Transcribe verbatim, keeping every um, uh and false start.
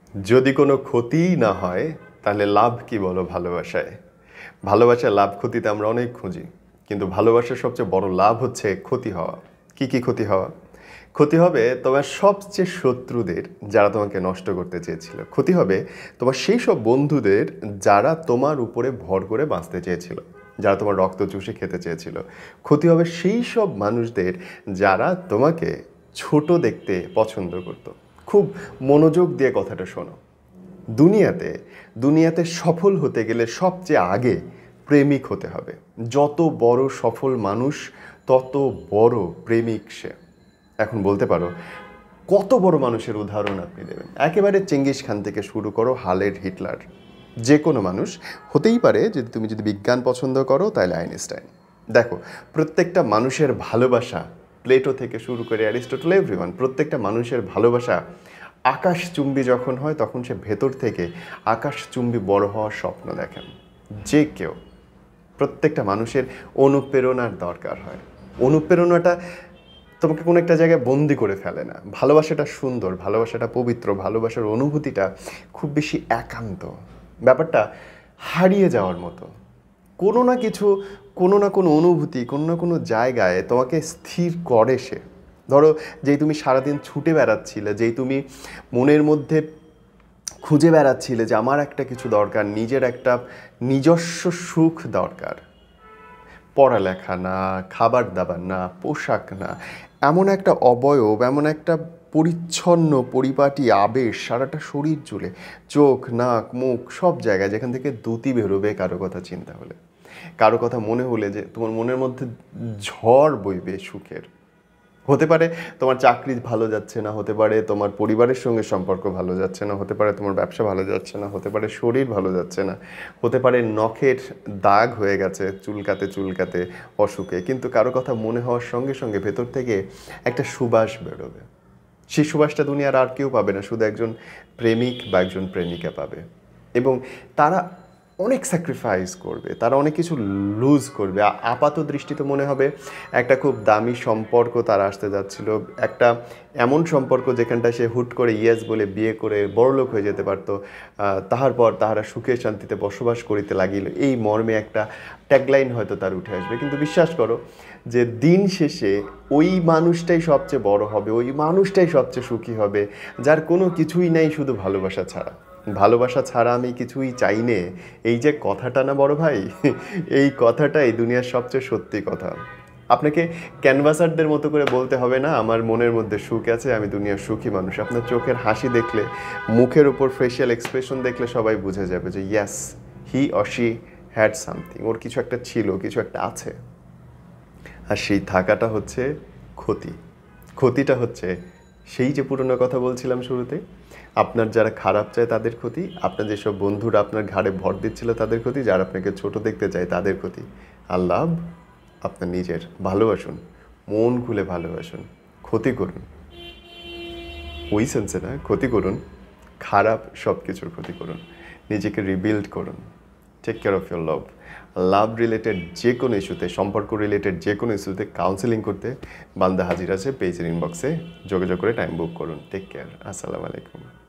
যদি কোনো ক্ষতিই না হয় তাহলে লাভ কি বলো ভালোবাসায়? ভালোবাসায় লাভ ক্ষতিতে আমরা অনেক খুঁজি, কিন্তু ভালোবাসার সবচেয়ে বড় লাভ হচ্ছে ক্ষতি হওয়া। কি কি ক্ষতি হওয়া? ক্ষতি হবে তোমার সবচেয়ে শত্রুদের, যারা তোমাকে নষ্ট করতে চেয়েছিল। ক্ষতি হবে তোমার সেই সব বন্ধুদের যারা তোমার উপরে ভর করে বাঁচতে চেয়েছিল, যারা তোমার রক্ত চুষে খেতে চেয়েছিল। ক্ষতি হবে সেই সব মানুষদের যারা তোমাকে ছোট দেখতে পছন্দ করতো। খুব মনোযোগ দিয়ে কথাটা শোনো। দুনিয়াতে দুনিয়াতে সফল হতে গেলে সবচেয়ে আগে প্রেমিক হতে হবে। যত বড় সফল মানুষ তত বড় প্রেমিক সে। এখন বলতে পারো কত বড় মানুষের উদাহরণ আপনি দেবেন? একেবারে চেঙ্গিস খান থেকে শুরু করো হালের হিটলার, যে কোনো মানুষ হতেই পারে। যদি তুমি যদি বিজ্ঞান পছন্দ করো তাহলে আইনস্টাইন। দেখো, প্রত্যেকটা মানুষের ভালোবাসা, প্লেটো থেকে শুরু করে অ্যারিস্টটল, এভরিওয়ান, প্রত্যেকটা মানুষের ভালোবাসা আকাশচুম্বী যখন হয় তখন সে ভেতর থেকে আকাশচুম্বী বড় হওয়ার স্বপ্ন দেখেন। যে কেউ, প্রত্যেকটা মানুষের অনুপ্রেরণার দরকার হয়। অনুপ্রেরণাটা তোমাকে কোনো একটা জায়গায় বন্দি করে ফেলে না। ভালোবাসাটা সুন্দর, ভালোবাসাটা পবিত্র, ভালোবাসার অনুভূতিটা খুব বেশি একান্ত, ব্যাপারটা হারিয়ে যাওয়ার মতো। কোনো না কিছু, কোনো না কোনো অনুভূতি, কোনো না কোনো জায়গায় তোমাকে স্থির করে সে। ধরো, যেই তুমি সারাদিন ছুটে বেড়াচ্ছিলে, যেই তুমি মনের মধ্যে খুঁজে বেড়াচ্ছিলে যে আমার একটা কিছু দরকার, নিজের একটা নিজস্ব সুখ দরকার, পড়ালেখা না, খাবার দাবার না, পোশাক না, এমন একটা অবয়ব, এমন একটা পরিচ্ছন্ন পরিপাটি আবেশ সারাটা শরীর জুড়ে, চোখ, নাক, মুখ, সব জায়গায় যেখান থেকে দ্যুতি বেরোবে কারো কথা চিন্তা হলে, কারো কথা মনে হলে, যে তোমার মনের মধ্যে ঝড় বইবে সুখের। হতে পারে তোমার চাকরি ভালো যাচ্ছে না, হতে পারে তোমার পরিবারের সঙ্গে সম্পর্ক ভালো যাচ্ছে না, হতে পারে তোমার ব্যবসা ভালো যাচ্ছে না, হতে পারে শরীর ভালো যাচ্ছে না, হতে পারে নখের দাগ হয়ে গেছে চুলকাতে চুলকাতে অসুখে, কিন্তু কারো কথা মনে হওয়ার সঙ্গে সঙ্গে ভেতর থেকে একটা সুবাস বেরোবে। সেই সুবাসটা দুনিয়ার আর কেউ পাবে না, শুধু একজন প্রেমিক বা একজন প্রেমিকা পাবে। এবং তারা অনেক স্যাক্রিফাইস করবে, তারা অনেক কিছু লুজ করবে। আপাত দৃষ্টিতে মনে হবে একটা খুব দামি সম্পর্ক তারা আসতে যাচ্ছিল, একটা এমন সম্পর্ক যেখানটা সে হুট করে ইয়েস বলে বিয়ে করে বড়লোক হয়ে যেতে পারতো, তাহার পর তাহারা সুখে শান্তিতে বসবাস করিতে লাগিল, এই মর্মে একটা ট্যাগলাইন হয়তো তার উঠে আসবে। কিন্তু বিশ্বাস করো যে দিন শেষে ওই মানুষটাই সবচেয়ে বড় হবে, ওই মানুষটাই সবচেয়ে সুখী হবে যার কোনো কিছুই নাই শুধু ভালোবাসা ছাড়া। ভালোবাসা ছাড়া আমি কিছুই চাই নে, এই যে কথাটা না বড় ভাই, এই কথাটাই দুনিয়ার সবচেয়ে সত্যি কথা। আপনাকে ক্যানভাসারদের মতো করে বলতে হবে না আমার মনের মধ্যে সুখ আছে, আমি দুনিয়ার সুখী মানুষ। আপনার চোখের হাসি দেখলে, মুখের উপর ফেশিয়াল এক্সপ্রেশন দেখলে সবাই বুঝে যাবে যে yes, he or she had something, ওর কিছু একটা ছিল, কিছু একটা আছে। আর সেই থাকাটা হচ্ছে ক্ষতি। ক্ষতিটা হচ্ছে সেই যে পুরনো কথা বলছিলাম শুরুতে, আপনার যারা খারাপ চায় তাদের ক্ষতি, আপনার যেসব বন্ধুরা আপনার ঘাড়ে ভর দিচ্ছিল তাদের ক্ষতি, যারা আপনাকে ছোট দেখতে চায় তাদের ক্ষতি। আর লাভ আপনার নিজের। ভালোবাসুন, মন খুলে ভালোবাসুন, ক্ষতি করুন ওই সেন্সে না, ক্ষতি করুন খারাপ সব কিছুর ক্ষতি করুন, নিজেকে রিবিল্ড করুন। Take care of your love. Love related যে কোনো ইস্যুতে, সম্পর্ক রিলেটেড যে কোনো ইস্যুতে কাউন্সেলিং করতে বান্দা হাজির আছে, পেজের ইনবক্সে যোগাযোগ করে টাইম বুক করুন। Take care. আসসালামু আলাইকুম।